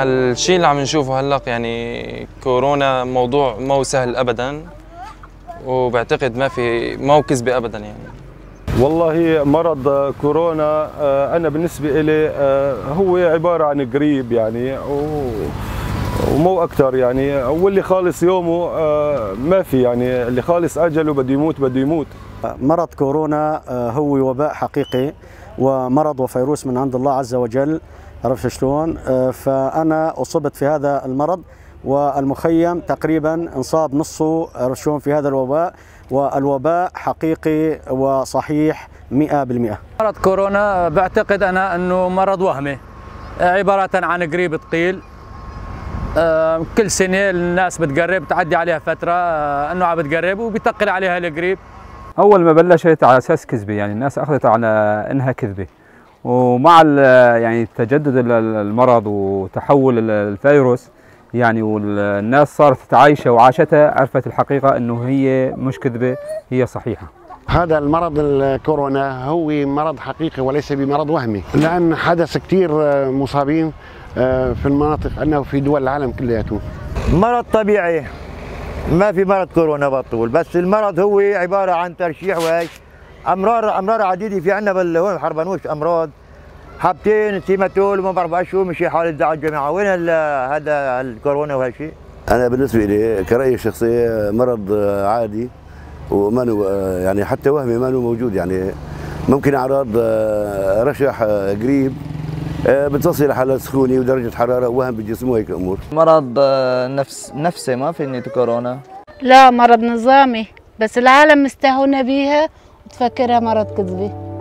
الشيء اللي عم نشوفه هلا يعني كورونا موضوع مو سهل ابدا، وبعتقد ما هو كذبه ابدا يعني. والله مرض كورونا انا بالنسبه لي هو عباره عن قريب يعني ومو اكثر يعني، واللي خالص يومه ما في يعني، اللي خالص اجله بده يموت بده يموت. مرض كورونا هو وباء حقيقي ومرض وفيروس من عند الله عز وجل، عرفت شلون؟ فأنا أصبت في هذا المرض، والمخيم تقريبا انصاب نصه، عرفت شلون، في هذا الوباء، والوباء حقيقي وصحيح 100%. مرض كورونا بعتقد أنا أنه مرض وهمي، عبارة عن قريب ثقيل. كل سنة الناس بتقرب، تعدي عليها فترة أنه عم بتقرب وبيتقل عليها القريب. أول ما بلشت على أساس كذبة، يعني الناس أخذت على أنها كذبة، ومع يعني تجدد المرض وتحول الفيروس يعني، والناس صارت تعايشها وعاشتها، عرفت الحقيقة أنه هي مش كذبة، هي صحيحة. هذا المرض الكورونا هو مرض حقيقي وليس بمرض وهمي، لأن حدث كثير مصابين في المناطق عندنا وفي دول العالم كلياته. مرض طبيعي، ما في مرض كورونا بطول، بس المرض هو عبارة عن ترشيح وهيك أمرار عديدة. في عندنا هون بحربنوش أمراض، حبتين سيماتول وما بعرف شو، مشي حال الدعاء الجماعة. وين هذا الكورونا وهالشيء؟ أنا بالنسبة لي كرأيي الشخصي مرض عادي، وما يعني حتى وهمي ما موجود يعني. ممكن أعراض رشح قريب بتصل لحالات سخونة ودرجة حرارة ووهم بالجسم وهيك أمور. مرض نفسي، ما في نيته كورونا. لا، مرض نظامي، بس العالم مستهونة بيها وتفكرها مرض كذبي.